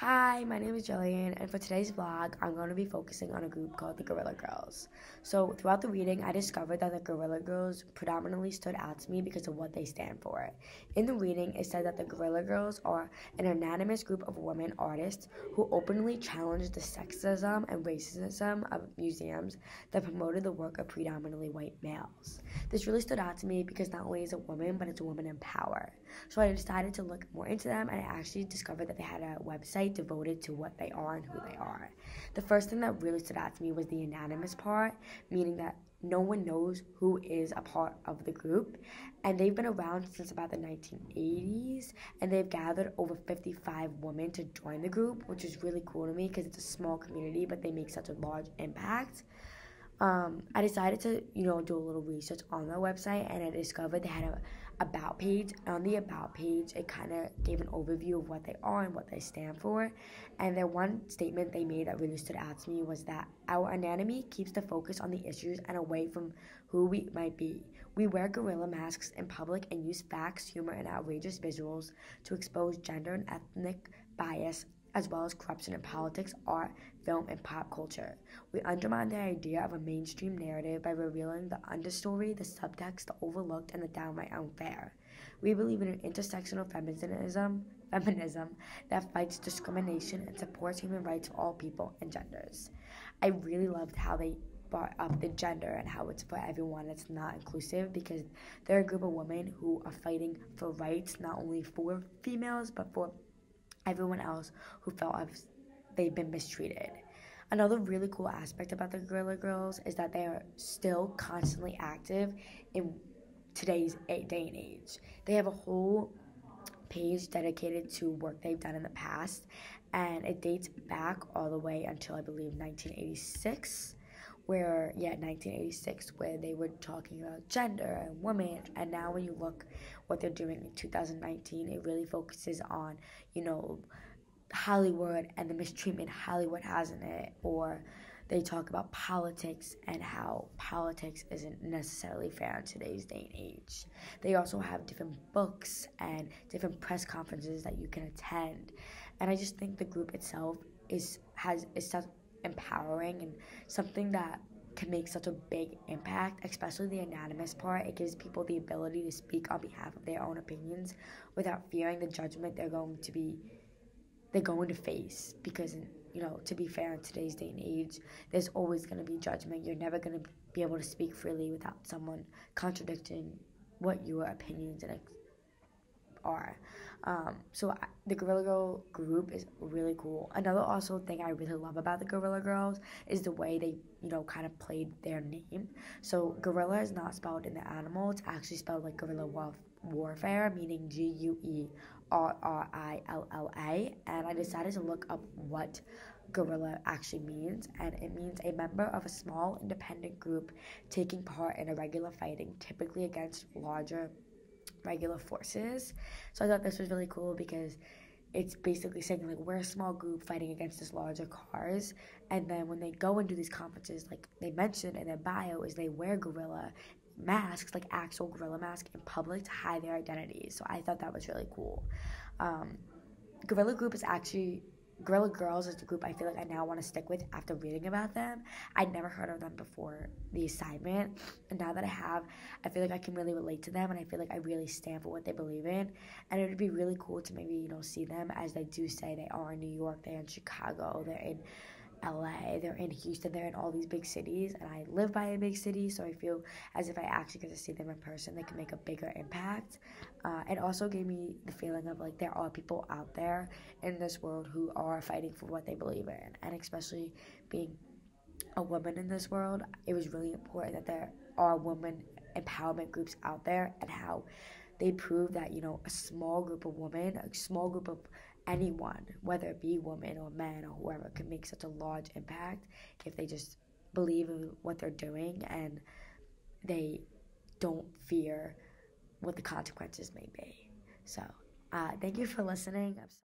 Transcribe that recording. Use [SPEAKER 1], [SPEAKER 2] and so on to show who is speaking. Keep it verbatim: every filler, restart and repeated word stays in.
[SPEAKER 1] Hi, my name is Jillian, and for today's vlog, I'm going to be focusing on a group called the Guerrilla Girls. So, throughout the reading, I discovered that the Guerrilla Girls predominantly stood out to me because of what they stand for. In the reading, it said that the Guerrilla Girls are an anonymous group of women artists who openly challenged the sexism and racism of museums that promoted the work of predominantly white males. This really stood out to me because not only is it a woman, but it's a woman in power. So I decided to look more into them, and I actually discovered that they had a website devoted to what they are and who they are. The first thing that really stood out to me was the anonymous part, meaning that no one knows who is a part of the group, and they've been around since about the nineteen eighties, and they've gathered over fifty-five women to join the group, which is really cool to me because it's a small community, but they make such a large impact. Um, I decided to, you know, do a little research on their website, and I discovered they had a about page. On the about page, it kind of gave an overview of what they are and what they stand for. And the one statement they made that really stood out to me was that our anatomy keeps the focus on the issues and away from who we might be. We wear gorilla masks in public and use facts, humor, and outrageous visuals to expose gender and ethnic bias, as well as corruption in politics, art, film, and pop culture. We undermine the idea of a mainstream narrative by revealing the understory, the subtext, the overlooked, and the downright unfair. We believe in an intersectional feminism, feminism that fights discrimination and supports human rights for all people and genders. I really loved how they brought up the gender and how it's for everyone. It's not inclusive because they're a group of women who are fighting for rights not only for females but for everyone else who felt as they've been mistreated. Another really cool aspect about the Guerrilla Girls is that they are still constantly active in today's day and age. They have a whole page dedicated to work they've done in the past, and it dates back all the way until I believe nineteen eighty-six, where, yeah, nineteen eighty-six, where they were talking about gender and women, and now when you look what they're doing in two thousand nineteen, it really focuses on, you know, Hollywood and the mistreatment Hollywood has in it, or they talk about politics and how politics isn't necessarily fair in today's day and age. They also have different books and different press conferences that you can attend, and I just think the group itself is has is such empowering and something that can make such a big impact, especially the anonymous part. It gives people the ability to speak on behalf of their own opinions without fearing the judgment they're going to be they're going to face, because, you know, to be fair, in today's day and age, there's always going to be judgment. You're never going to be able to speak freely without someone contradicting what your opinions and are. Um, so I, the Guerrilla Girl group is really cool. Another also thing I really love about the Guerrilla Girls is the way they, you know, kind of played their name. So Guerrilla is not spelled in the animal. It's actually spelled like guerrilla warf- warfare, meaning G U E R R I L L A. And I decided to look up what guerrilla actually means, and it means a member of a small independent group taking part in irregular fighting, typically against larger regular forces. So I thought this was really cool because it's basically saying, like, we're a small group fighting against this larger cause, and then when they go and do these conferences, like they mentioned in their bio, is they wear gorilla masks, like actual gorilla masks, in public to hide their identities. So I thought that was really cool. Um, Guerrilla Group is actually Guerrilla Girls is the group I feel like I now want to stick with after reading about them. I'd never heard of them before the assignment, and now that I have, I feel like I can really relate to them, and I feel like I really stand for what they believe in, and it would be really cool to maybe, you know, see them, as they do say they are in New York, they're in Chicago, they're in L A, they're in Houston, they're in all these big cities, and I live by a big city, so I feel as if I actually get to see them in person, they can make a bigger impact. Uh, it also gave me the feeling of, like, there are people out there in this world who are fighting for what they believe in, and especially being a woman in this world, it was really important that there are women empowerment groups out there, and how they prove that, you know, a small group of women, a small group of anyone, whether it be women or men or whoever, can make such a large impact if they just believe in what they're doing and they don't fear what the consequences may be. So, uh, thank you for listening. I'm